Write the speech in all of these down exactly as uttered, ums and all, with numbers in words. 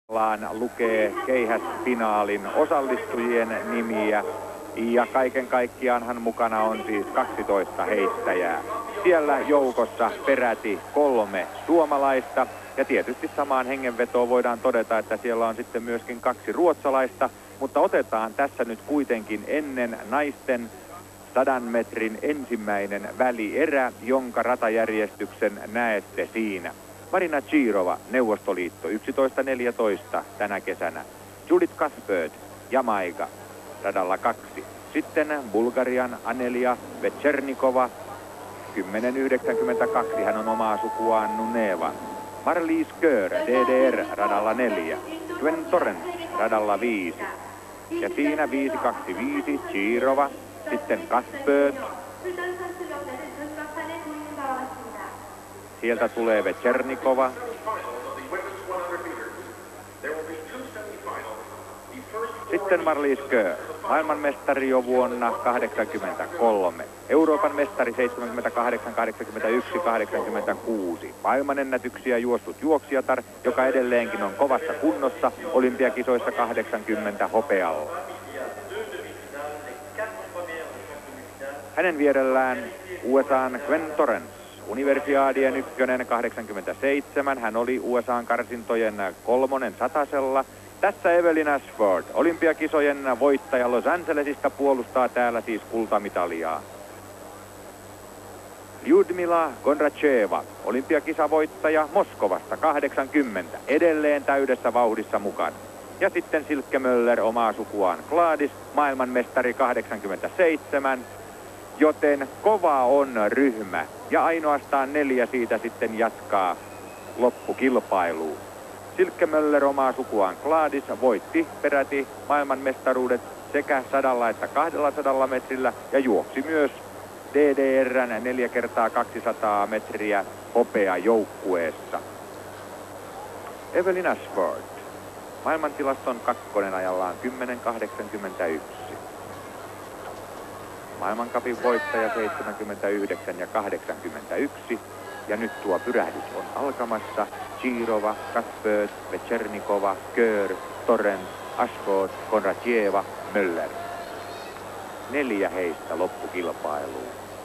lukee keihäsfinaalin osallistujien nimiä ja kaiken kaikkiaanhan mukana on siis kaksitoista heittäjää. Siellä joukossa peräti kolme suomalaista ja tietysti samaan hengenvetoon voidaan todeta, että siellä on sitten myöskin kaksi ruotsalaista, mutta otetaan tässä nyt kuitenkin ennen naisten sadan metrin ensimmäinen välierä, jonka ratajärjestyksen näette siinä. Marina Chirova, Neuvostoliitto, yksitoista neljätoista tänä kesänä. Judith Cuthbert, Jamaika, radalla kaksi. Sitten Bulgarian Anelia Vetchernikova, kymmenen yhdeksänkymmentäkaksi, hän on omaa sukuaan Nuneva. Marlies Kör, D D R, radalla neljä. Gwen Torrens, radalla viisi. Ja siinä viisi kaksi viisi, Chirova, sitten Cuthbert. Sieltä tulee Vetchernikova. Sitten Marlies Kör, maailmanmestari jo vuonna kahdeksankymmentäkolme. Euroopan mestari seitsemänkymmentäkahdeksan, kahdeksankymmentäyksi, kahdeksankymmentäkuusi. Maailmanennätyksiä juossut juoksijatar, joka edelleenkin on kovassa kunnossa olympiakisoissa kahdeksankymmentä hopealla. Hänen vierellään U S A:n Gwen Torrens. Universiadien ykkönen kahdeksankymmentäseitsemän, hän oli U S A:n karsintojen kolmonen satasella. Tässä Evelyn Ashford, olympiakisojen voittaja Los Angelesista, puolustaa täällä siis kultamitaljaa. Lyudmila Kondracheva, olympiakisavoittaja Moskovasta kahdeksankymmentä, edelleen täydessä vauhdissa mukana. Ja sitten Silke Möller, omaa sukuaan Gladys, maailmanmestari kahdeksankymmentäseitsemän. Joten kova on ryhmä ja ainoastaan neljä siitä sitten jatkaa loppukilpailuun. Silke Möller, omaa sukuaan Gladys, voitti peräti maailmanmestaruudet sekä sadalla että kahdella sadalla metrillä ja juoksi myös D D R:n neljä kertaa kaksisataa metriä hopeajoukkueessa. Evelyn Ashford, maailmantilaston kakkonen ajallaan kymmenen kahdeksankymmentäyksi. Maailmancupin voittaja seitsemänkymmentäyhdeksän ja kahdeksankymmentäyksi. Ja nyt tuo pyrähdys on alkamassa. Chirova, Cuthbert, Vetchernikova, Kör, Torrens, Ashford, Kondratieva, Möller. Neljä heistä loppukilpailuun.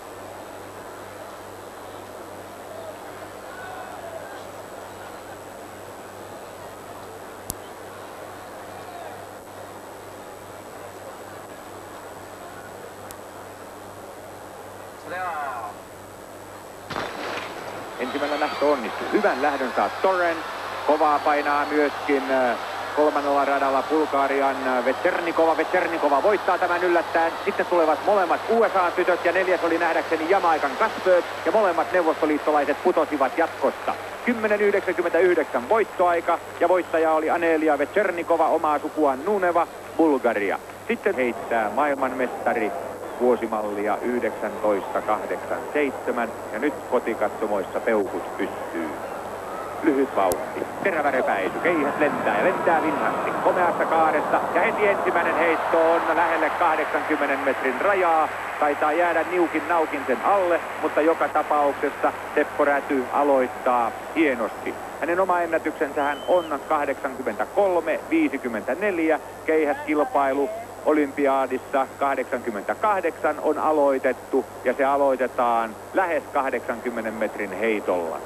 Ensimmäinen lähtö onnistuu. Hyvän lähdön saa Torrens. Kovaa painaa myöskin kolmannella radalla Bulgarian Vetchernikova. Vetchernikova voittaa tämän yllättäen. Sitten tulevat molemmat U S A-tytöt ja neljäs oli nähdäkseni Jamaikan Cuthbert. Ja molemmat neuvostoliittolaiset putosivat jatkosta. kymmenen yhdeksänkymmentäyhdeksän voittoaika ja voittaja oli Anelia Vetchernikova, omaa sukuaan Nuneva, Bulgaria. Sitten heittää maailmanmestari vuosimallia yhdeksäntoista kahdeksankymmentäseitsemän ja nyt kotikatsomoissa peukut pystyy. Lyhyt vauhti, terävä repäisy, keihäs lentää ja lentää vinhasti komeassa kaaressa ja heti ensimmäinen heitto on lähelle kahdeksankymmenen metrin rajaa. Taitaa jäädä niukin naukin sen alle, mutta joka tapauksessa Teppo Räty aloittaa hienosti. Hänen oma ennätyksensähän on kahdeksankymmentäkolme viisikymmentäneljä, keihäskilpailu olympiadissa kahdeksankymmentäkahdeksan on aloitettu ja se aloitetaan lähes kahdeksankymmenen metrin heitolla.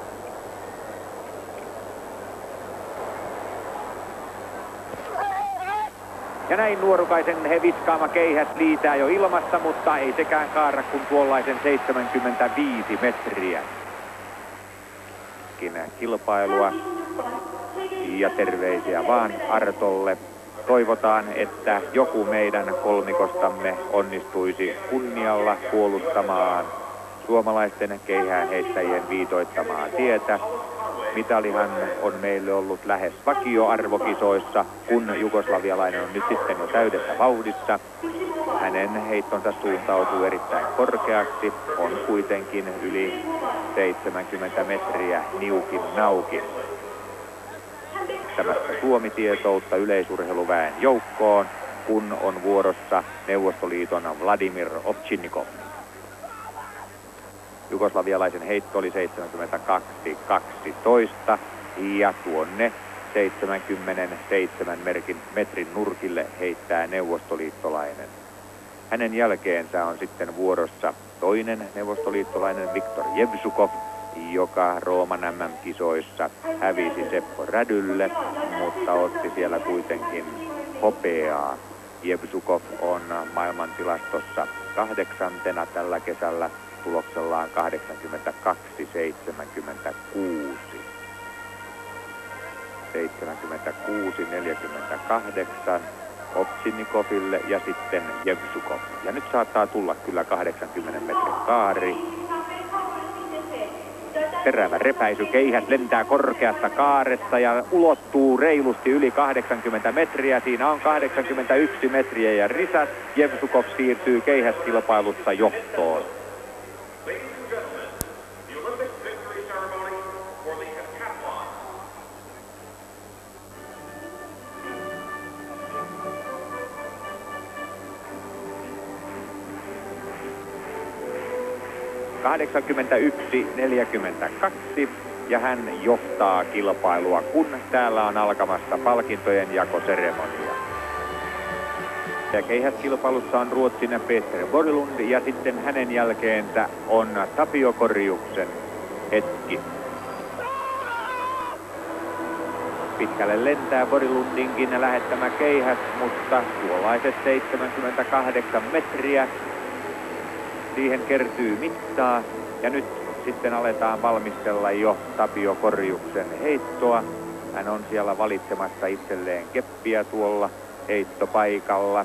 Ja näin nuorukaisen he viskaama keihäs liitää jo ilmassa, mutta ei sekään kaara kuin tuollaisen seitsemänkymmentäviisi metriä. Kilpailua ja terveisiä vaan Artolle. Toivotaan, että joku meidän kolmikostamme onnistuisi kunnialla puolustamaan suomalaisten keihäänheittäjien viitoittamaa tietä. Mitalihan on meille ollut lähes vakioarvokisoissa, kun jugoslavialainen on nyt sitten jo täydessä vauhdissa. Hänen heittonsa suuntautuu erittäin korkeaksi, on kuitenkin yli seitsemänkymmentä metriä niukin naukin. Tämästä Suomi-tietoutta yleisurheiluväen joukkoon, kun on vuorossa Neuvostoliiton Vladimir Ovchinnikov. Jugoslavialaisen heitto oli seitsemänkymmentäkaksi kaksitoista ja tuonne seitsemänkymmentäseitsemän merkin, metrin nurkille heittää neuvostoliittolainen. Hänen jälkeensä on sitten vuorossa toinen neuvostoliittolainen Viktor Jevsukov, joka Rooman M M-kisoissa hävisi Seppo Rädylle, mutta otti siellä kuitenkin hopeaa. Jevsukov on maailmantilastossa kahdeksantena tällä kesällä tuloksellaan kahdeksankymmentäkaksi seitsemänkymmentäkuusi. seitsemänkymmentäkuusi neljäkymmentäkahdeksan Ovchinnikoville ja sitten Jevsukov. Ja nyt saattaa tulla kyllä kahdeksankymmenen metrin kaari. Terävä repäisy, keihäs lentää korkeassa kaaressa ja ulottuu reilusti yli kahdeksankymmentä metriä. Siinä on kahdeksankymmentäyksi metriä ja risat. Jevsukov siirtyy keihäskilpailussa johtoon. kahdeksankymmentäyksi neljäkymmentäkaksi ja hän johtaa kilpailua, kun täällä on alkamassa palkintojen jakoseremonia. Ja keihäskilpailussa on Ruotsin Peter Borglund ja sitten hänen jälkeensä on Tapio Korjuksen hetki. Pitkälle lentää Borglundinkin lähettämä keihäs, mutta tuollaiset seitsemänkymmentäkahdeksan metriä. Siihen kertyy mittaa ja nyt sitten aletaan valmistella jo Tapio Korjuksen heittoa. Hän on siellä valitsemassa itselleen keppiä tuolla heittopaikalla.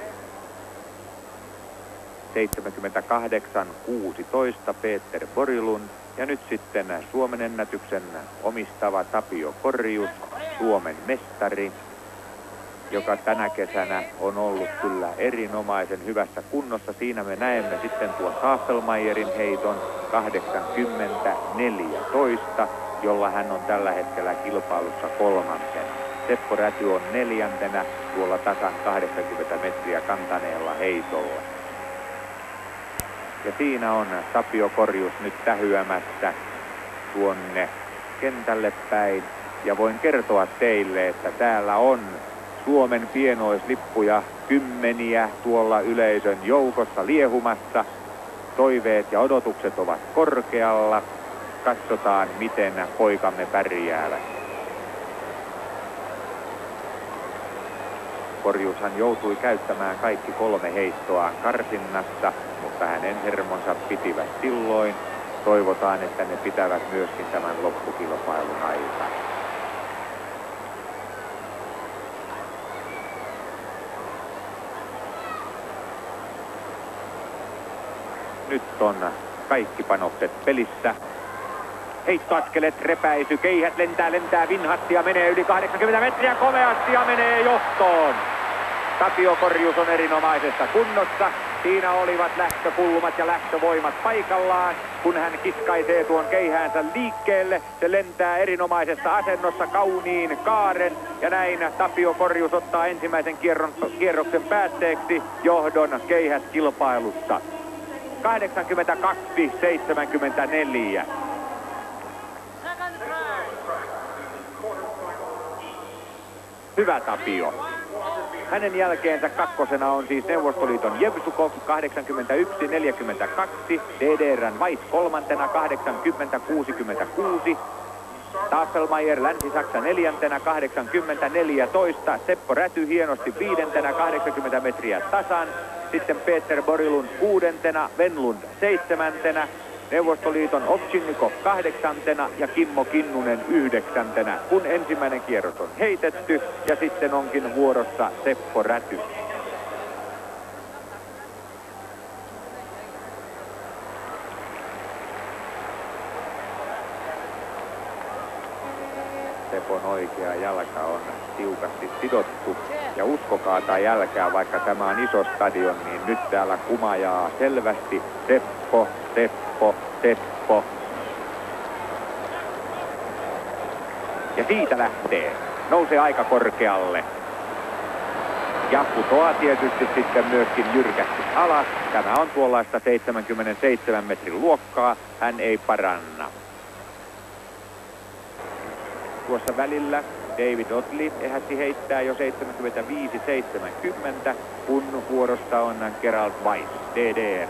seitsemänkymmentäkahdeksan kuusitoista Peter Borglund ja nyt sitten Suomen ennätyksen omistava Tapio Korjus, Suomen mestari, joka tänä kesänä on ollut kyllä erinomaisen hyvässä kunnossa. Siinä me näemme sitten tuon Tafelmayerin heiton kahdeksankymmentä neljätoista, jolla hän on tällä hetkellä kilpailussa kolmantena. Seppo Räty on neljäntenä tuolla tasan kahdeksankymmentä metriä kantaneella heitolla. Ja siinä on Tapio Korjus nyt tähyämässä tuonne kentälle päin. Ja voin kertoa teille, että täällä on Suomen pienoislippuja kymmeniä tuolla yleisön joukossa liehumassa. Toiveet ja odotukset ovat korkealla. Katsotaan, miten poikamme pärjäävät. Korjushan joutui käyttämään kaikki kolme heittoaan karsinnassa, mutta hänen hermonsa pitivät silloin. Toivotaan, että ne pitävät myöskin tämän loppukilpailun aikana. Nyt on kaikki panokset pelissä. Heittoaskeleet, repäisy, keihät lentää, lentää vinhasti ja menee yli kahdeksankymmentä metriä komeasti ja menee johtoon. Tapio Korjus on erinomaisessa kunnossa. Siinä olivat lähtökulmat ja lähtövoimat paikallaan. Kun hän kiskaisee tuon keihäänsä liikkeelle, se lentää erinomaisessa asennossa kauniin kaaren. Ja näin Tapio Korjus ottaa ensimmäisen kierron, kierroksen päätteeksi johdon keihäskilpailussa. kahdeksankymmentäkaksi seitsemänkymmentäneljä. Hyvä Tapio. Hänen jälkeensä kakkosena on siis Neuvostoliiton Jevsukov kahdeksankymmentäyksi neljäkymmentäkaksi, D D R:n Weiss kolmantena kahdeksankymmentä kuusikymmentäkuusi, Tafelmayer Länsi-Saksa neljäntenä kahdeksankymmentä neljätoista, Seppo Räty hienosti viidentenä kahdeksankymmentä metriä tasan, sitten Peter Borglund kuudentena, Venlund seitsemäntenä, Neuvostoliiton Ovchinnikov kahdeksantena ja Kimmo Kinnunen yhdeksäntenä, kun ensimmäinen kierros on heitetty ja sitten onkin vuorossa Seppo Räty. Sepon oikea jalka on tiukasti sidottu. Ja uskokaa tai älkää, vaikka tämä on iso stadion, niin nyt täällä kumajaa selvästi Seppo, Seppo, Seppo. Ja siitä lähtee. Nousee aika korkealle. Ja putoaa tietysti sitten myöskin jyrkästi alas. Tämä on tuollaista seitsemänkymmentäseitsemän metrin luokkaa. Hän ei paranna. Tuossa välillä David Otley ehätti heittää jo seitsemänkymmentäviisi seitsemänkymmentä, kun vuorossa on Gerald Weiss, D D R.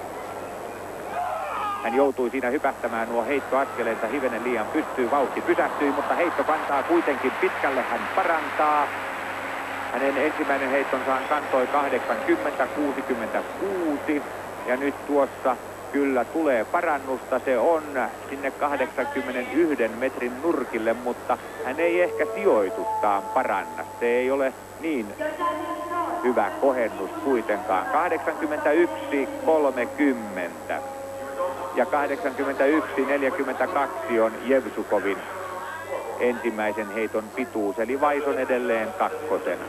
Hän joutui siinä hypähtämään nuo heittoaskeleensa hivenen liian pystyyn. Vauhti pysähtyi, mutta heitto kantaa kuitenkin pitkälle. Hän parantaa. Hänen ensimmäinen heittonsa kantoi kahdeksankymmentä kuusikymmentäkuusi. Ja nyt tuossa kyllä tulee parannusta. Se on sinne kahdeksankymmentäyksi metrin nurkille, mutta hän ei ehkä sijoitustaan paranna. Se ei ole niin hyvä kohennus kuitenkaan. kahdeksankymmentäyksi kolmekymmentä. Ja kahdeksankymmentäyksi neljäkymmentäkaksi on Jevsukovin ensimmäisen heiton pituus, eli Weiss on edelleen kakkosena.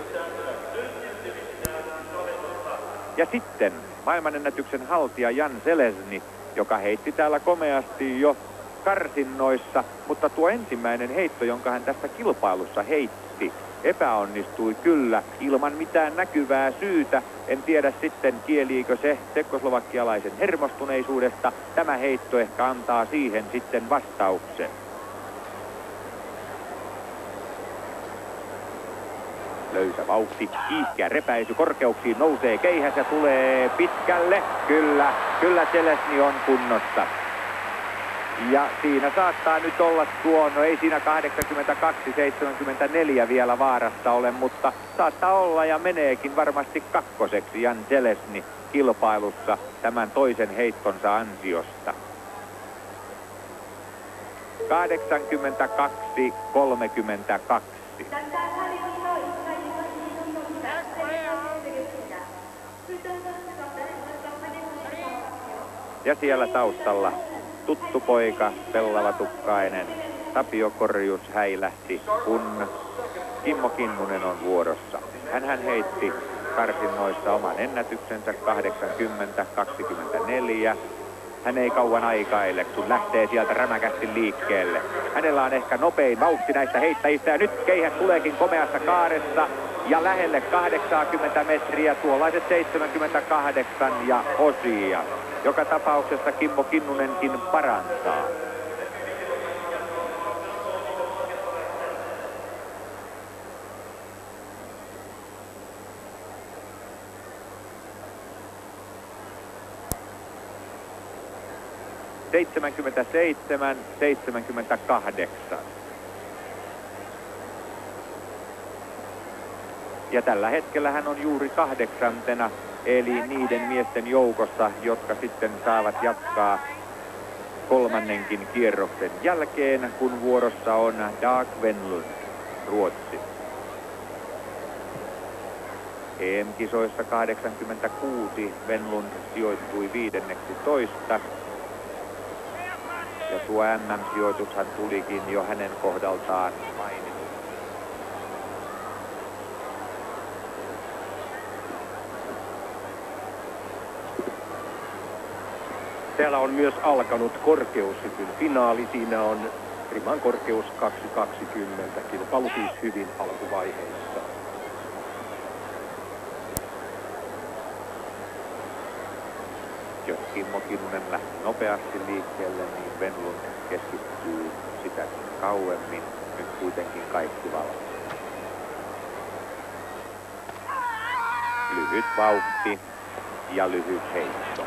Ja sitten maailmanennätyksen haltija Jan Zelezny, joka heitti täällä komeasti jo karsinnoissa, mutta tuo ensimmäinen heitto, jonka hän tässä kilpailussa heitti, epäonnistui kyllä ilman mitään näkyvää syytä. En tiedä sitten, kieliikö se tsekkoslovakialaisen hermostuneisuudesta. Tämä heitto ehkä antaa siihen sitten vastauksen. Löysä vauhti, kiihkeä repäisy korkeuksiin, nousee keihäs ja tulee pitkälle. Kyllä, kyllä Zelezny on kunnossa. Ja siinä saattaa nyt olla tuo, no ei siinä kahdeksankymmentäkaksi seitsemänkymmentäneljä vielä vaarassa ole, mutta saattaa olla ja meneekin varmasti kakkoseksi Jan Zelezny kilpailussa tämän toisen heittonsa ansiosta. kahdeksankymmentäkaksi kolmekymmentäkaksi. Ja siellä taustalla tuttu poika, pellavatukkainen Tapio Korjus häilähti, kun Kimmo Kinnunen on vuorossa. Hänhän heitti karsinnoissa oman ennätyksensä kahdeksankymmentä kaksikymmentäneljä. Hän ei kauan aikaile, kun lähtee sieltä rämäkästi liikkeelle. Hänellä on ehkä nopein vauhti näistä heittäjistä ja nyt keihäs tuleekin komeassa kaaressa ja lähelle kahdeksankymmentä metriä, tuollaiset seitsemänkymmentäkahdeksan ja osia. Joka tapauksessa Kimmo Kinnunenkin parantaa. seitsemänkymmentäseitsemän seitsemänkymmentäkahdeksan. Ja tällä hetkellä hän on juuri kahdeksantena, eli niiden miesten joukossa, jotka sitten saavat jatkaa kolmannenkin kierroksen jälkeen, kun vuorossa on Dag Venlund, Ruotsi. E M-kisoissa kahdeksankymmentäkuusi Venlund sijoittui viidenneksi toista. Ja tuo M M-sijoitushan tulikin jo hänen kohdaltaan mainittu. Täällä on myös alkanut korkeushypyn finaali. Siinä on riman korkeus kaksi kaksikymmentä. Kilpailu siis hyvin alkuvaiheessa. Jos Kimmo Kinnunen lähti nopeasti liikkeelle, niin Venlund keskittyy sitä kauemmin. Nyt kuitenkin kaikki valmis. Lyhyt vauhti ja lyhyt heitto.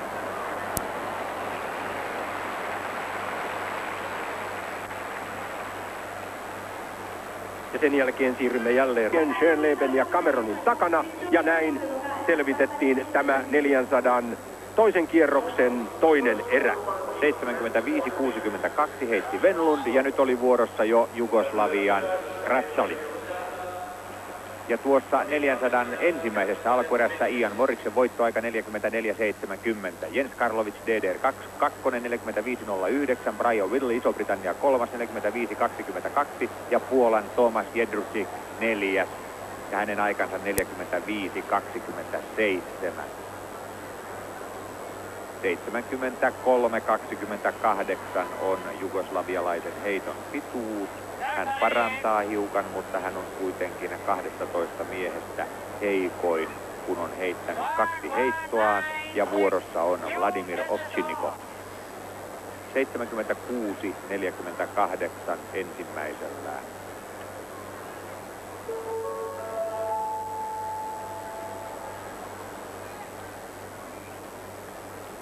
Ja sen jälkeen siirrymme jälleen Schönleben ja Cameronin takana. Ja näin selvitettiin tämä neljänsadan toisen kierroksen toinen erä. seitsemänkymmentäviisi kuusikymmentäkaksi heitti Venlund ja nyt oli vuorossa jo Jugoslavian Krasoli. Ja tuossa neljänsadan ensimmäisessä alkuerässä Ian Moriksen voittoaika neljäkymmentäneljä seitsemänkymmentä. Jens Karlovic D D R kaksi neljäkymmentäviisi nolla yhdeksän. Brian Whittle Iso-Britannia kolmas neljäkymmentäviisi kaksikymmentäkaksi ja Puolan Tomasz Jedrzejczyk neljäs ja hänen aikansa neljäkymmentäviisi kaksikymmentäseitsemän. seitsemänkymmentäkolme kaksikymmentäkahdeksan on jugoslavialaisen heiton pituus. Hän parantaa hiukan, mutta hän on kuitenkin kaksitoista miehestä heikoin, kun on heittänyt kaksi heittoaan ja vuorossa on Vladimir Ovchinnikov. seitsemänkymmentäkuusi neljäkymmentäkahdeksan ensimmäisellään.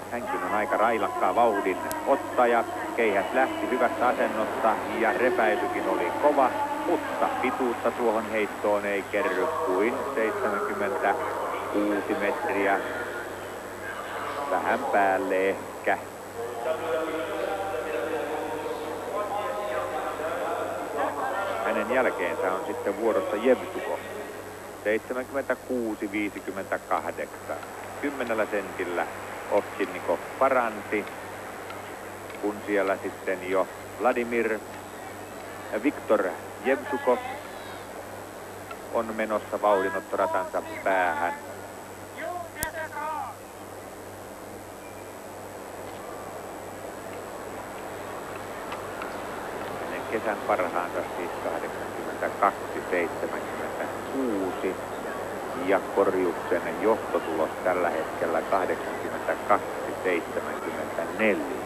Hänkin on aika railakkaa vauhdin ottaja. Keihäs lähti hyvästä asennosta ja repäisykin oli kova, mutta pituutta tuohon heittoon ei kerry kuin seitsemänkymmentäkuusi metriä. Vähän päälle ehkä. Hänen jälkeensä on sitten vuorossa Jevsukov. seitsemänkymmentäkuusi viisikymmentäkahdeksan. Kymmenellä sentillä Ovčinnikov paransi, kun siellä sitten jo Vladimir Viktor Jevsukov on menossa vauhdinottoratansa päähän. Hänen kesän parhaansa siis kahdeksankymmentäkaksi seitsemänkymmentäkuusi ja Korjuksen johtotulos tällä hetkellä kahdeksankymmentäkaksi seitsemänkymmentäneljä.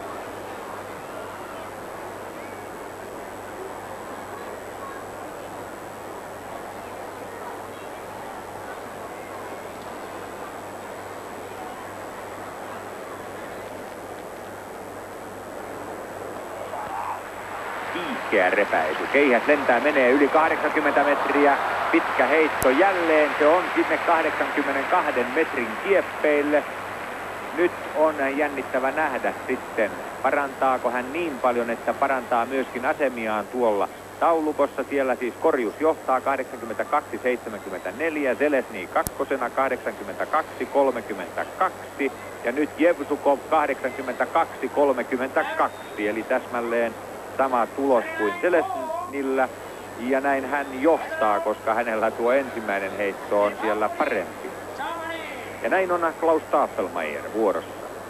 Kiihkeä repäisy. Keihäs lentää, menee yli kahdeksankymmentä metriä. Pitkä heitto jälleen. Se on sinne kahdeksankymmentäkahden metrin kieppeille. Nyt on jännittävä nähdä sitten, parantaako hän niin paljon, että parantaa myöskin asemiaan tuolla taulukossa. Siellä siis Korjus johtaa kahdeksankymmentäkaksi seitsemänkymmentäneljä, Zelezny kakkosena kahdeksankymmentäkaksi kolmekymmentäkaksi ja nyt Jevsukov kahdeksankymmentäkaksi kolmekymmentäkaksi, eli täsmälleen sama tulos kuin Zeleznyllä. Ja näin hän johtaa, koska hänellä tuo ensimmäinen heitto on siellä parempi. Ja näin on Klaus Tafelmeier vuorossa.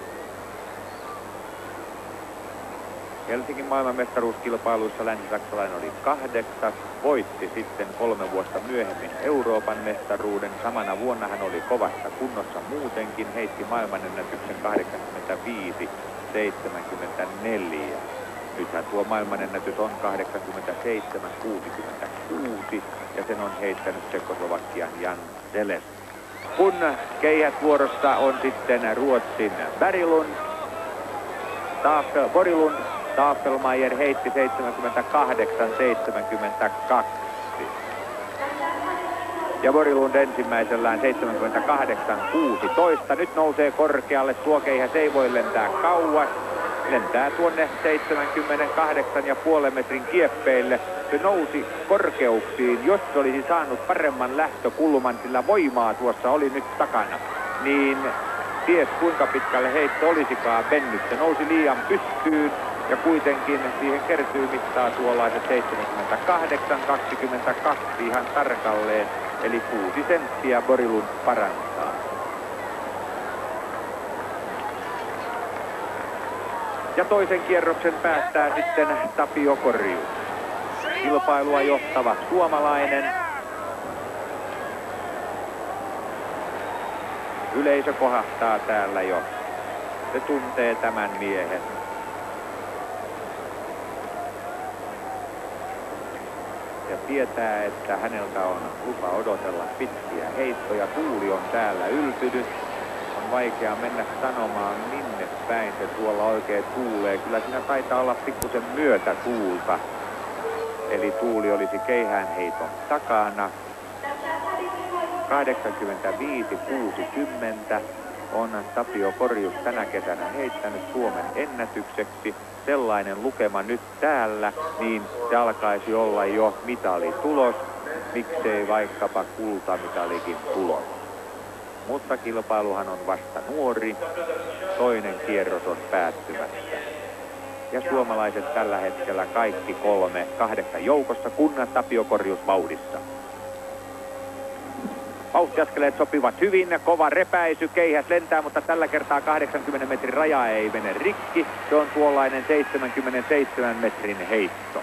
Helsingin maailmanmestaruuskilpailuissa länsi-saksalainen oli kahdeksas, voitti sitten kolme vuotta myöhemmin Euroopan mestaruuden. Samana vuonna hän oli kovassa kunnossa muutenkin, heitti maailmanennätyksen kahdeksankymmentäviisi seitsemänkymmentäneljä. Nythän tuo maailmanennätys on kahdeksankymmentäseitsemän kuusikymmentäkuusi ja sen on heittänyt Tšekkoslovakian Jan Zelezny. Kun keihät vuorossa on sitten Ruotsin Berglund, Tafel, Borilund, Tafelmeier heitti seitsemänkymmentäkahdeksan seitsemänkymmentäkaksi. Ja Borilund ensimmäisellään seitsemänkymmentäkahdeksan kuusitoista. Nyt nousee korkealle, tuo keihäs ei voi lentää kauas. Lentää tuonne seitsemänkymmentäkahdeksan pilkku viisi metrin kieppeille. Se nousi korkeuksiin, jos se olisi saanut paremman lähtökulman, sillä voimaa tuossa oli nyt takana. Niin ties kuinka pitkälle heitto olisikaan mennyt. Se nousi liian pystyyn ja kuitenkin siihen kertyy mittaa tuollaiset seitsemänkymmentäkahdeksan kaksikymmentäkaksi ihan tarkalleen. Eli kuusi senttiä Borilund parantaa. Ja toisen kierroksen päättää sitten Tapio Korjus. Kilpailua johtava suomalainen. Yleisö kohahtaa täällä jo. Se tuntee tämän miehen. Ja tietää, että häneltä on lupa odotella pitkiä heittoja. Tuuli on täällä yltynyt. On vaikea mennä sanomaan, minne päin se tuolla oikein tuulee. Kyllä siinä taitaa olla pikkusen myötätuulta. Eli tuuli olisi keihäänheiton takana. kahdeksankymmentäviisi kuusikymmentä on Tapio Korjus tänä kesänä heittänyt Suomen ennätykseksi. Sellainen lukema nyt täällä, niin se alkaisi olla jo mitalitulos. Miksei vaikkapa kultamitalikin tulos. Mutta kilpailuhan on vasta nuori. Toinen kierros on päättymässä. Ja suomalaiset tällä hetkellä kaikki kolme kahdeksan joukossa, kunnan Tapio Korjus vauhdissa. Vauhtiaskeleet sopivat hyvin, kova repäisy, keihäs lentää, mutta tällä kertaa kahdeksankymmenen metrin raja ei mene rikki. Se on tuollainen seitsemänkymmentäseitsemän metrin heitto.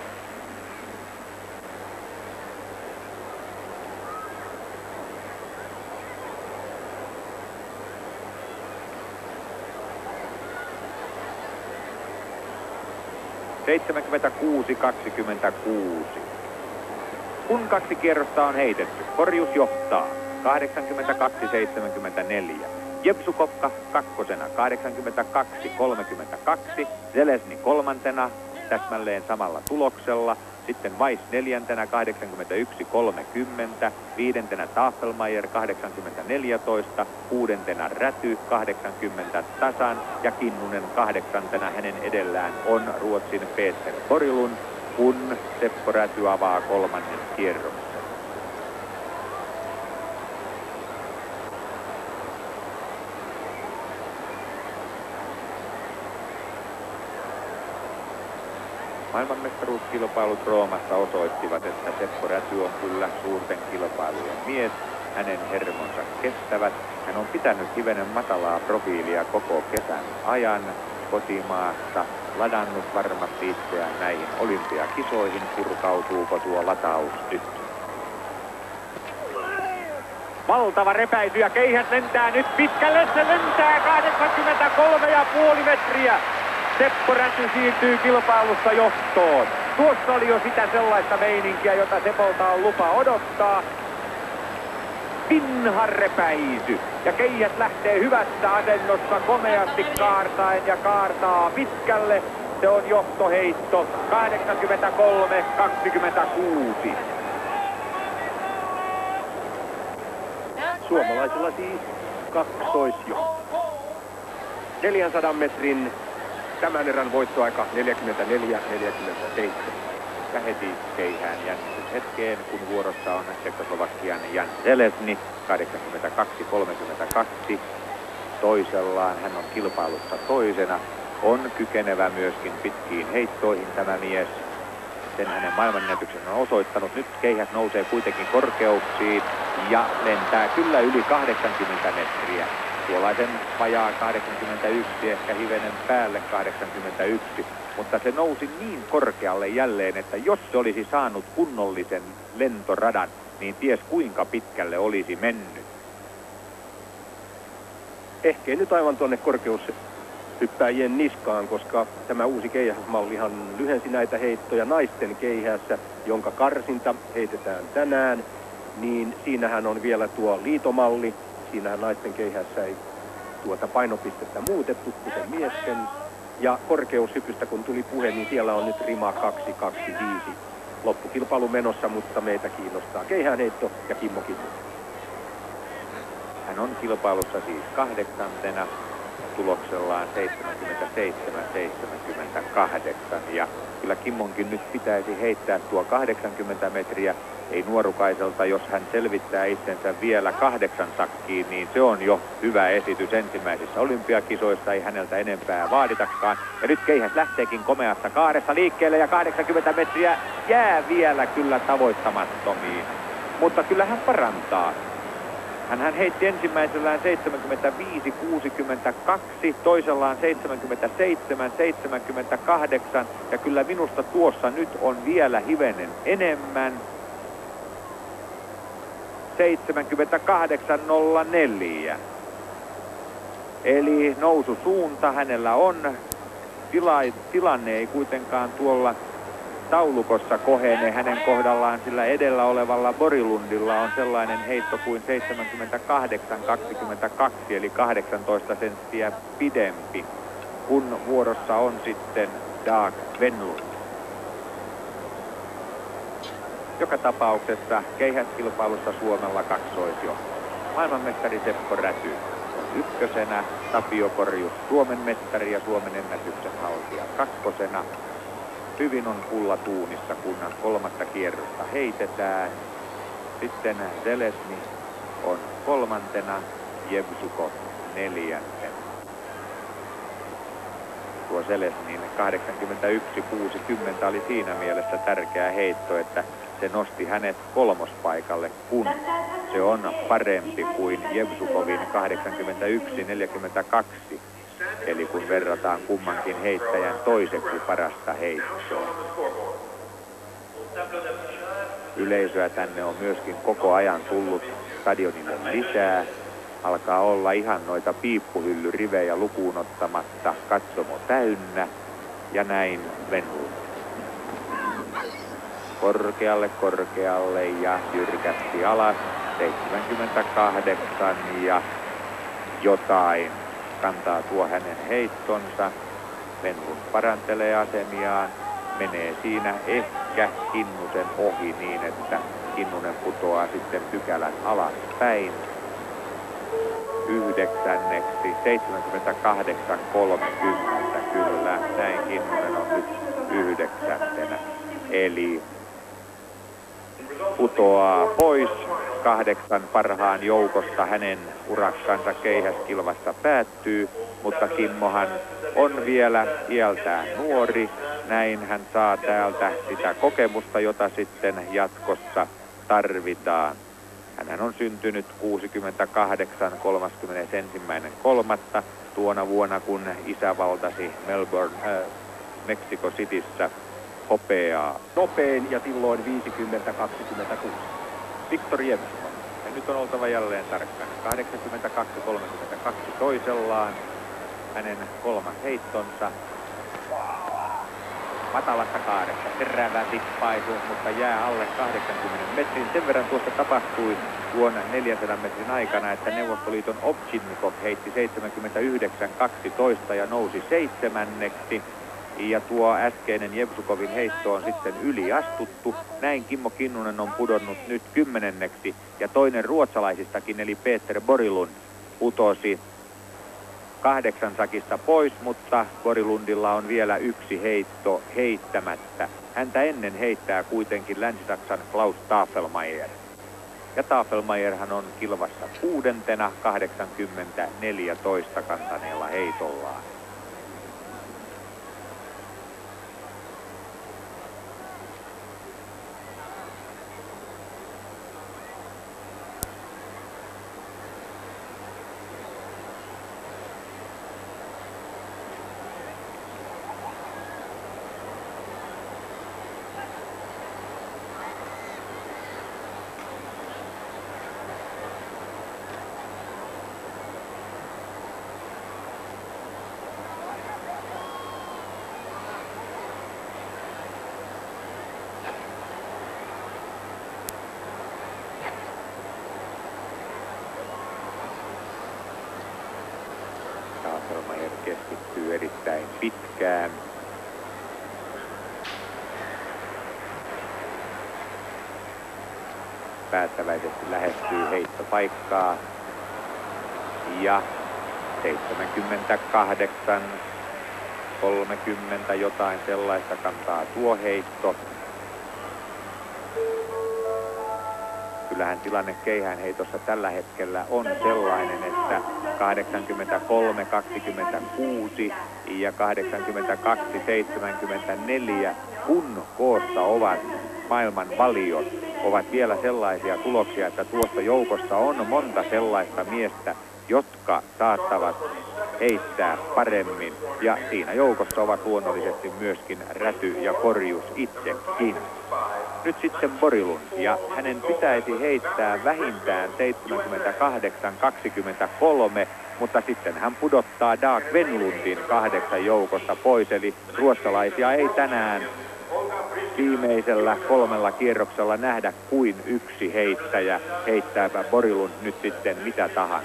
seitsemänkymmentäkuusi kaksikymmentäkuusi. Kun kaksi kierrosta on heitetty, Korjus johtaa kahdeksankymmentäkaksi seitsemänkymmentäneljä. Jevsukov kakkosena kahdeksankymmentäkaksi kolmekymmentäkaksi, Zelezny kolmantena täsmälleen samalla tuloksella. Sitten Weiss neljäntenä kahdeksankymmentäyksi kolmekymmentä, viidentenä Tafelmeier kahdeksankymmentä neljätoista, kuudentena Räty kahdeksankymmentä tasan ja Kinnunen kahdeksantena. Hänen edellään on Ruotsin Peter Borilund, kun Seppo Räty avaa kolmannen kierroksen. Maailmanmestaruuskilpailut Roomassa osoittivat, että Seppo Räty on kyllä suurten kilpailujen mies. Hänen hermonsa kestävät. Hän on pitänyt hivenen matalaa profiilia koko kesän ajan kotimaassa. Ladannut varmasti itseään näihin olympiakisoihin. Purkautuuko tuo lataus nyt? Valtava repäisy ja Keihäs lentää nyt pitkälle. Se lentää kahdeksankymmentäkolme pilkku viisi metriä. Seppo Räty siirtyy kilpailussa johtoon. Tuossa oli jo sitä sellaista meininkiä, jota Sepolta on lupa odottaa. Vinha repäisy. Ja Keihäs lähtee hyvässä asennossa komeasti kaartaen ja kaartaa pitkälle. Se on johtoheitto kahdeksankymmentäkolme kaksikymmentäkuusi. Suomalaisilla siis kaksoisjohto. neljänsadan metrin tämän erän voittoaika neljäkymmentäneljä neljäkymmentäseitsemän. Ja heti Keihään jännityshetkeen, kun vuorossa on Tšekkoslovakian Jan Zelezny kahdeksankymmentäkaksi kolmekymmentäkaksi. Toisellaan hän on kilpailussa toisena. On kykenevä myöskin pitkiin heittoihin tämä mies. Sen hänen maailmanennätyksen on osoittanut. Nyt Keihäs nousee kuitenkin korkeuksiin ja lentää kyllä yli kahdeksankymmentä metriä. Tuollaisen vajaa kahdeksankymmentäyksi, ehkä hivenen päälle kahdeksankymmentäyksi, mutta se nousi niin korkealle jälleen, että jos se olisi saanut kunnollisen lentoradan, niin ties kuinka pitkälle olisi mennyt. Ehkä nyt aivan tuonne korkeushyppääjien niskaan, koska tämä uusi keihäsmallihan lyhensi näitä heittoja naisten keihässä, jonka karsinta heitetään tänään, niin siinähän on vielä tuo liitomalli. Siinähän naisten keihässä ei tuota painopistettä muutettu, kuten miesten. Ja korkeushypystä kun tuli puhe, niin siellä on nyt rima kaksi kaksi viisi loppukilpailu menossa, mutta meitä kiinnostaa keihäänheitto ja Kimmo Kinnunen. Hän on kilpailussa siis kahdeksantena tuloksellaan seitsemänkymmentäseitsemän seitsemänkymmentäkahdeksan. Ja kyllä Kimmonkin nyt pitäisi heittää tuo kahdeksankymmentä metriä. Ei nuorukaiselta, jos hän selvittää itsensä vielä kahdeksan sakkiin, niin se on jo hyvä esitys ensimmäisissä olympiakisoissa. Ei häneltä enempää vaaditakaan. Ja nyt Keihäs lähteekin komeassa kaaressa liikkeelle ja kahdeksankymmentä metriä jää vielä kyllä tavoittamattomiin. Mutta kyllä hän parantaa. Hän heitti ensimmäisellään seitsemänkymmentäviisi kuusikymmentäkaksi, toisellaan seitsemänkymmentäseitsemän seitsemänkymmentäkahdeksan ja kyllä minusta tuossa nyt on vielä hivenen enemmän. seitsemänkymmentäkahdeksan nolla neljä. Eli noususuunta hänellä on. Tila, tilanne ei kuitenkaan tuolla taulukossa kohene hänen kohdallaan, sillä edellä olevalla Borilundilla on sellainen heitto kuin seitsemänkymmentäkahdeksan kaksikymmentäkaksi eli kahdeksantoista senttiä pidempi, kun vuorossa on sitten Dag Venlund. Joka tapauksessa keihäskilpailussa Suomella kaksoisjohto. Maailmanmestari Seppo Räty on ykkösenä, Tapio Korjus Suomen mestari ja Suomen ennätyksen haltija kakkosena. Hyvin on pulla tuunissa, kunhan kolmatta kierrosta heitetään. Sitten Zelezny on kolmantena, Jevsukov neljäntenä. Tuo Zeleznyn kahdeksankymmentäyksi kuusikymmentä oli siinä mielessä tärkeä heitto, että se nosti hänet kolmospaikalle, kun se on parempi kuin Jevsukovin kahdeksankymmentäyksi neljäkymmentäkaksi. Eli kun verrataan kummankin heittäjän toiseksi parasta heittoa. Yleisöä tänne on myöskin koko ajan tullut stadionille lisää. Alkaa olla ihan noita piippuhyllyrivejä lukuun ottamatta katsomo täynnä. Ja näin Venlund. Korkealle, korkealle ja jyrkästi alas. seitsemänkymmentäkahdeksan ja jotain. Kantaa tuo hänen heittonsa. Venlund parantelee asemiaan. Menee siinä ehkä Kinnusen ohi niin, että Kinnunen putoaa sitten pykälän alaspäin. Yhdeksänneksi, seitsemänkymmentäkahdeksan kolmekymmentä, kyllä, näin Kinnunen on nyt yhdeksäntenä. Eli putoaa pois kahdeksan parhaan joukosta, hänen urakkansa keihäskilvassa päättyy, mutta Kimmohan on vielä iältään nuori. Näin hän saa täältä sitä kokemusta, jota sitten jatkossa tarvitaan. Hän on syntynyt kuusikymmentäkahdeksan kolmaskymmenesensimmäinen kolmatta tuona vuonna, kun isä valtasi Melbourne, äh, Mexico Cityssä hopeaa. Nopein ja silloin viisikymmentä kaksikymmentäkuusi. Viktor Jevsman. Ja nyt on oltava jälleen tarkkana. kahdeksankymmentäkaksi kolmekymmentäkaksi toisellaan. Hänen kolmas heittonsa. Matalassa kaaressa terävä tippaisu, mutta jää alle kahdeksankymmenen metrin. Sen verran tuossa tapahtui tuon neljänsadan metrin aikana, että Neuvostoliiton Ovčinnikov heitti seitsemänkymmentäyhdeksän kaksitoista ja nousi seitsemänneksi. Ja tuo äskeinen Jevsukovin heitto on sitten yliastuttu. Näin Kimmo Kinnunen on pudonnut nyt kymmenenneksi. Ja toinen ruotsalaisistakin, eli Peter Borilund, putosi kahdeksan sakista pois, mutta Borilundilla on vielä yksi heitto heittämättä. Häntä ennen heittää kuitenkin Länsi-Saksan Klaus Tafelmeier. Ja Tafelmeierhan on kilvassa kuudentena kahdeksankymmentä neljätoista kantaneella heitollaan. Tafelmeier keskittyy erittäin pitkään. Päättäväisesti lähestyy heittopaikkaa. Ja seitsemänkymmentäkahdeksan kolmekymmentä jotain sellaista kantaa tuo heitto. Kyllähän tilanne keihäänheitossa tällä hetkellä on sellainen, että kahdeksankymmentäkolme kaksikymmentäkuusi ja kahdeksankymmentäkaksi seitsemänkymmentäneljä, kun koossa ovat maailman valiot, ovat vielä sellaisia tuloksia, että tuossa joukossa on monta sellaista miestä, jotka saattavat heittää paremmin. Ja siinä joukossa ovat luonnollisesti myöskin Räty ja Korjus itsekin. Nyt sitten Borilund, ja hänen pitäisi heittää vähintään seitsemänkymmentäkahdeksan kaksikymmentäkolme, mutta sitten hän pudottaa Dag Venlundin kahdeksan joukosta pois, eli ruotsalaisia ei tänään viimeisellä kolmella kierroksella nähdä kuin yksi heittäjä. Heittääpä Borilund nyt sitten mitä tahansa.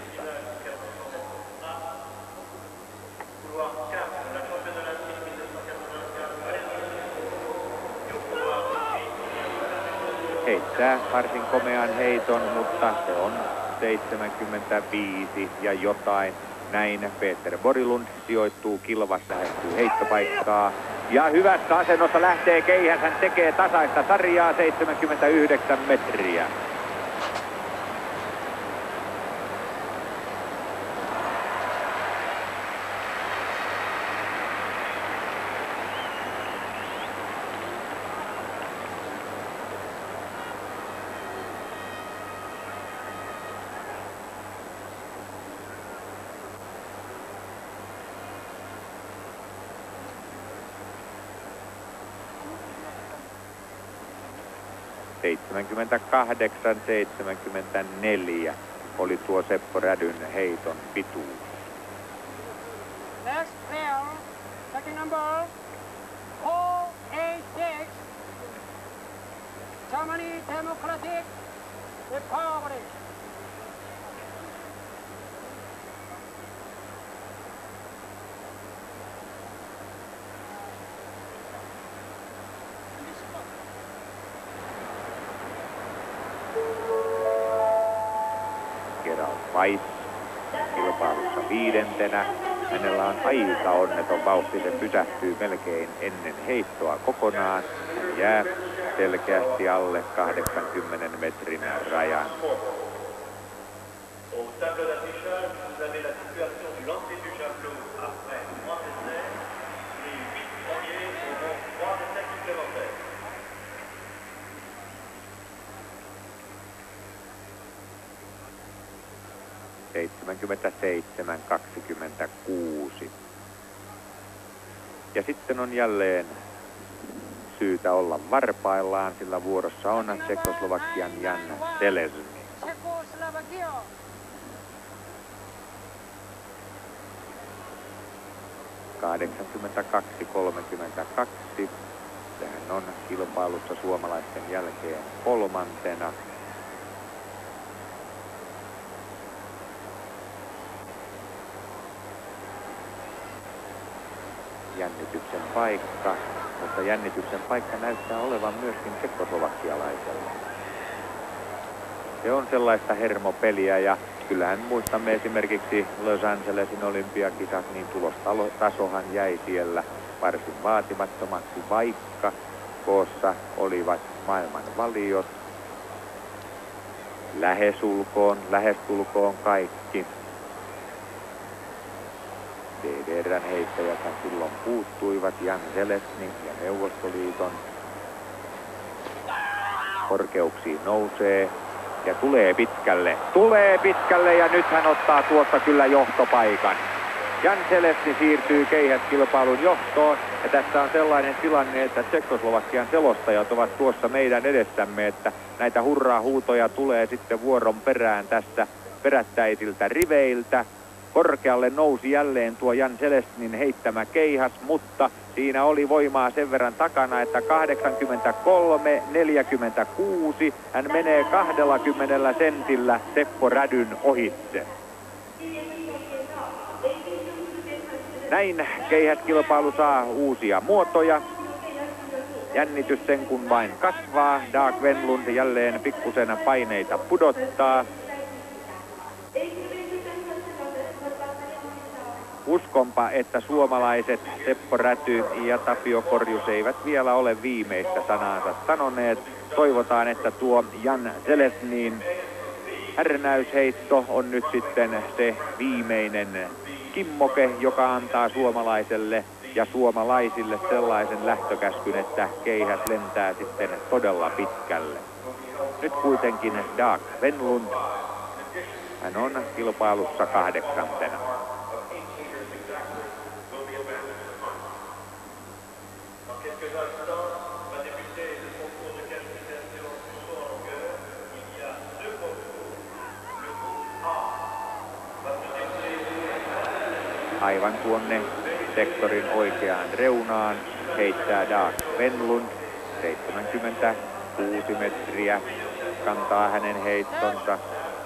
Heittää varsin komean heiton, mutta se on seitsemänkymmentäviisi ja jotain. Näin Peter Borilund sijoittuu kilvassa, lähestyy heittopaikkaa. Ja hyvässä asennossa lähtee keihäs, hän tekee tasaista sarjaa, seitsemänkymmentäyhdeksän metriä. seitsemänkymmentäkahdeksan seitsemänkymmentäneljä oli tuo Seppo Rädyn heiton pituus. Next player, second number, four eighty-six, Germany Democratic Republic. Gerald Weiss kilpailussa viidentenä. Hänellä on aika onneton vauhti, se pysähtyy melkein ennen heittoa kokonaan. Hän jää selkeästi alle kahdeksankymmenen metrin rajan. seitsemänkymmentäseitsemän kaksikymmentäkuusi. Ja sitten on jälleen syytä olla varpaillaan, sillä vuorossa on Tšekkoslovakian Jan Železný. kahdeksankymmentäkaksi kolmekymmentäkaksi. Hän on kilpailussa suomalaisten jälkeen kolmantena. Jännityksen paikka, mutta jännityksen paikka näyttää olevan myöskin tsekkoslovakialaisella. Se on sellaista hermopeliä ja kyllähän muistamme esimerkiksi Los Angelesin olympiakisat, niin tulostasohan jäi siellä varsin vaatimattomaksi, vaikka koossa olivat maailman valiot. Lähesulkoon, lähestulkoon kaikki. D D R:n heittäjät silloin puuttuivat, Jan Železný ja Neuvostoliiton. Korkeuksiin nousee ja tulee pitkälle. Tulee pitkälle ja nyt hän ottaa tuosta kyllä johtopaikan. Jan Železný siirtyy keihäskilpailun johtoon ja tässä on sellainen tilanne, että Tšekkoslovakian selostajat ovat tuossa meidän edessämme, että näitä hurraa-huutoja tulee sitten vuoron perään tässä perättäisiltä riveiltä. Korkealle nousi jälleen tuo Jan Železnyn heittämä keihäs, mutta siinä oli voimaa sen verran takana, että kahdeksankymmentäkolme neljäkymmentäkuusi hän menee kaksikymmentä sentillä Seppo Rädyn ohitse. Näin keihäskilpailu saa uusia muotoja. Jännitys sen kun vain kasvaa. Dag Venlund jälleen pikkusen paineita pudottaa. Uskonpa, että suomalaiset Seppo Räty ja Tapio Korjus eivät vielä ole viimeistä sanaansa sanoneet. Toivotaan, että tuo Jan Železnyn härnäysheitto on nyt sitten se viimeinen kimmoke, joka antaa suomalaiselle ja suomalaisille sellaisen lähtökäskyn, että keihäs lentää sitten todella pitkälle. Nyt kuitenkin Dag Venlund. Hän on kilpailussa kahdeksantena. Aivan tuonne sektorin oikeaan reunaan heittää Dag Venlund. seitsemänkymmentäkuusi metriä kantaa hänen heittonsa.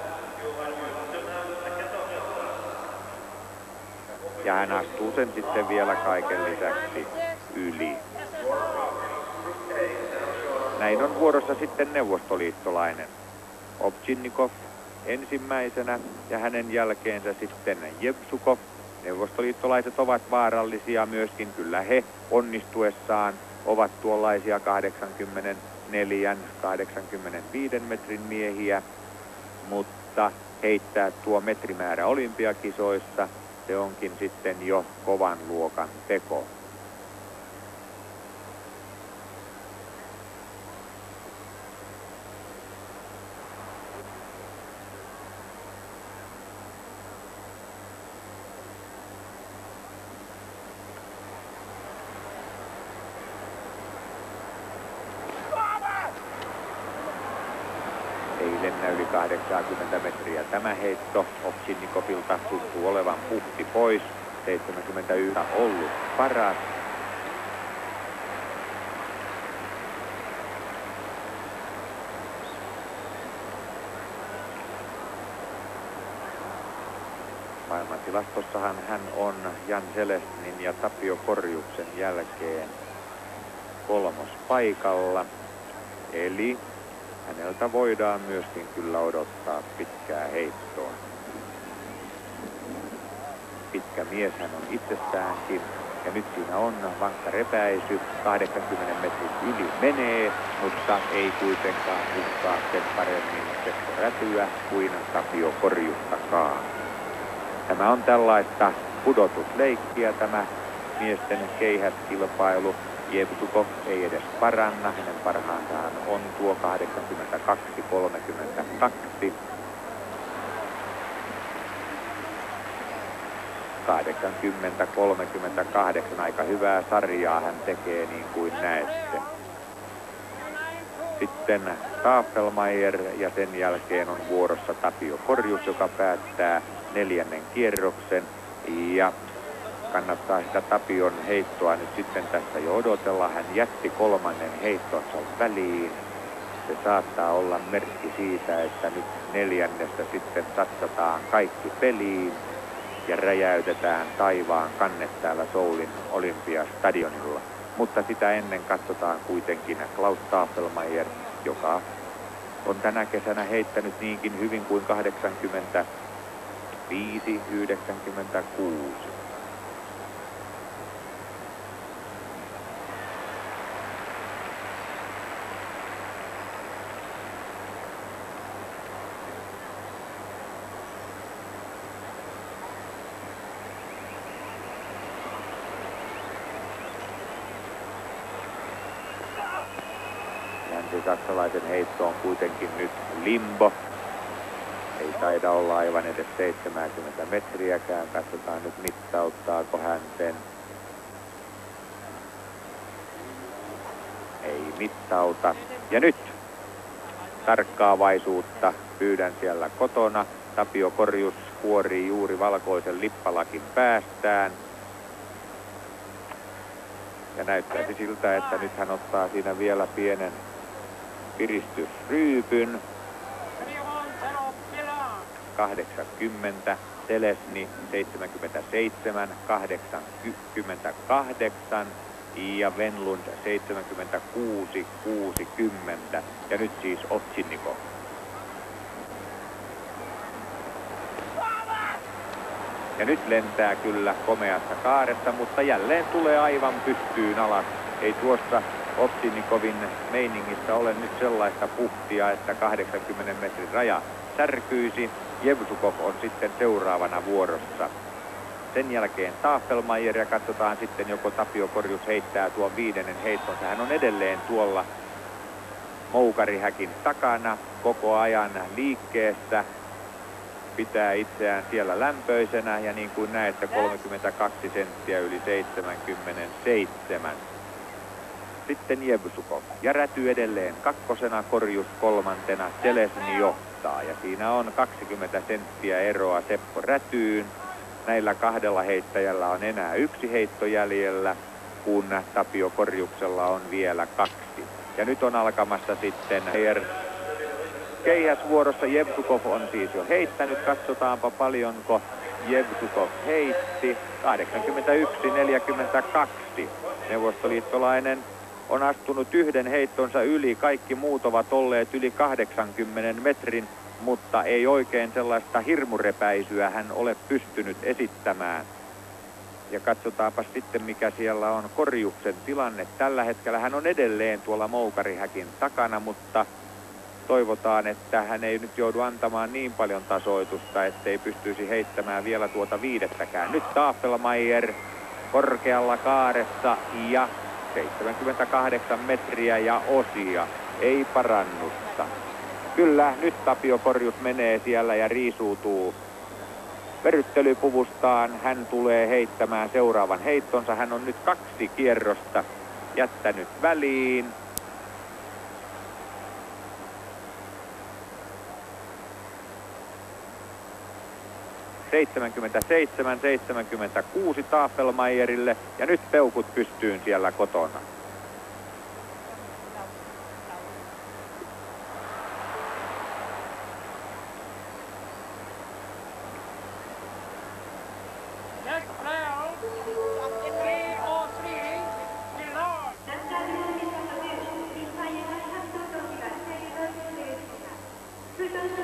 Ja hän astuu sen sitten vielä kaiken lisäksi yli. Näin on vuorossa sitten neuvostoliittolainen Ovčinnikov ensimmäisenä ja hänen jälkeensä sitten Jevsukov. Neuvostoliittolaiset ovat vaarallisia myöskin, kyllä he onnistuessaan ovat tuollaisia kahdeksankymmentäneljä kahdeksankymmentäviisi metrin miehiä, mutta heittää tuo metrimäärä olympiakisoissa, se onkin sitten jo kovan luokan teko. Lennä yli kahdeksankymmentä metriä tämä heitto. Ovčinnikovilta tuntuu olevan puhti pois. seitsemänkymmentäyksi ollut paras. Maailmantilastossahan hän on Jan Železnyn ja Tapio Korjuksen jälkeen kolmospaikalla. Eli häneltä voidaan myöskin kyllä odottaa pitkää heittoa. Pitkä mies hän on itsessäänkin. Ja nyt siinä on vankka repäisy. kahdeksankymmenen metrin yli menee, mutta ei kuitenkaan uhkaa sen paremmin Seppo Rätyä kuin Tapio Korjustakaan. Tämä on tällaista pudotusleikkiä tämä miesten keihäskilpailu. Jevtukov ei edes paranna. Hänen parhaansahan on tuo kahdeksankymmentäkaksi kolmekymmentäkaksi. kahdeksankymmentä kolmekymmentäkahdeksan, aika hyvää sarjaa hän tekee, niin kuin näette. Sitten Tafelmeier ja sen jälkeen on vuorossa Tapio Korjus, joka päättää neljännen kierroksen. Ja kannattaa sitä Tapion heittoa nyt sitten tässä jo odotella. Hän jätti kolmannen heittonsa väliin. Se saattaa olla merkki siitä, että nyt neljännestä sitten satsataan kaikki peliin ja räjäytetään taivaan kannet täällä Soulin Olympiastadionilla. Mutta sitä ennen katsotaan kuitenkin Klaus Tafelmeier, joka on tänä kesänä heittänyt niinkin hyvin kuin kahdeksankymmentäviisi yhdeksänkymmentäkuusi. Saksalaisen heitto on kuitenkin nyt limbo. Ei taida olla aivan edes seitsemänkymmentä metriäkään. Katsotaan nyt mittauttaako hän sen. Ei mittauta. Ja nyt tarkkaavaisuutta pyydän siellä kotona. Tapio Korjus kuorii juuri valkoisen lippalakin päästään. Ja näyttäisi siltä, että nyt hän ottaa siinä vielä pienen piristysryypyn. kahdeksankymmentä, Telesni seitsemänkymmentäseitsemän, kahdeksankymmentäkahdeksan ja Venlund seitsemänkymmentäkuusi, kuusikymmentä. Ja nyt siis Ovchinnikov. Ja nyt lentää kyllä komeassa kaaressa, mutta jälleen tulee aivan pystyyn alas. Ei tuossa Ovchinnikovin meiningissä ole nyt sellaista puhtia, että kahdeksankymmenen metrin raja särkyisi. Jevtukov on sitten seuraavana vuorossa. Sen jälkeen Tafelmeier ja katsotaan sitten joko Tapio Korjus heittää tuon viidennen heittonsa. Hän on edelleen tuolla moukarihäkin takana koko ajan liikkeessä. Pitää itseään siellä lämpöisenä ja niin kuin näette kolmekymmentäkaksi senttiä yli seitsemänkymmentäseitsemän. Sitten Jevtukov ja Räty edelleen kakkosena, Korjus kolmantena, Telesni johtaa. Ja siinä on kaksikymmentä senttiä eroa Seppo Rätyyn. Näillä kahdella heittäjällä on enää yksi heitto jäljellä, kun Tapio Korjuksella on vielä kaksi. Ja nyt on alkamassa sitten keihäsvuorossa. Jevtukov on siis jo heittänyt. Katsotaanpa paljonko Jevtukov heitti. kahdeksankymmentäyksi neljäkymmentäkaksi. Neuvostoliittolainen on astunut yhden heittonsa yli. Kaikki muut ovat olleet yli kahdeksankymmenen metrin, mutta ei oikein sellaista hirmurepäisyä hän ole pystynyt esittämään. Ja katsotaanpa sitten mikä siellä on Korjuksen tilanne. Tällä hetkellä hän on edelleen tuolla moukarihäkin takana, mutta toivotaan, että hän ei nyt joudu antamaan niin paljon tasoitusta, ettei pystyisi heittämään vielä tuota viidettäkään. Nyt Tafelmeier korkealla kaaressa ja seitsemänkymmentäkahdeksan metriä ja osia. Ei parannusta. Kyllä, nyt Tapio Korjus menee siellä ja riisuutuu veryttelypuvustaan. Hän tulee heittämään seuraavan heittonsa. Hän on nyt kaksi kierrosta jättänyt väliin. seitsemänkymmentäseitsemän seitsemänkymmentäkuusi Tafelmeierille ja nyt peukut pystyyn siellä kotona.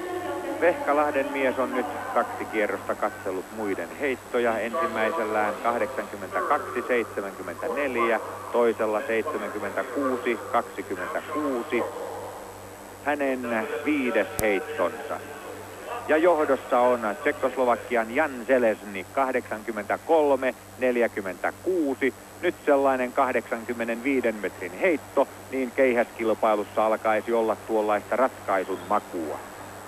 Vehkalahden mies on nyt kaksi kierrosta katsellut muiden heittoja. Ensimmäisellään kahdeksankymmentäkaksi seitsemänkymmentäneljä, toisella seitsemänkymmentäkuusi kaksikymmentäkuusi. Hänen viides heittonsa. Ja johdossa on Tsekkoslovakian Jan Železný kahdeksankymmentäkolme neljäkymmentäkuusi. Nyt sellainen kahdeksankymmentäviiden metrin heitto, niin keihäskilpailussa alkaisi olla tuollaista ratkaisun makua.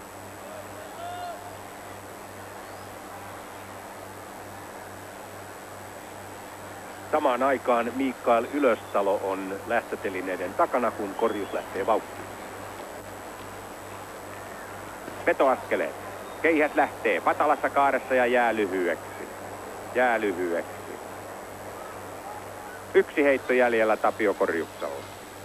Samaan aikaan Mikael Ylöstalo on lähtötelineiden takana, kun korjus lähtee vauhtiin. Vetoaskeleet. Keihäs lähtee matalassa kaaressa ja jää lyhyeksi. Jää lyhyeksi. Yksi heitto jäljellä Tapio Korjuksella.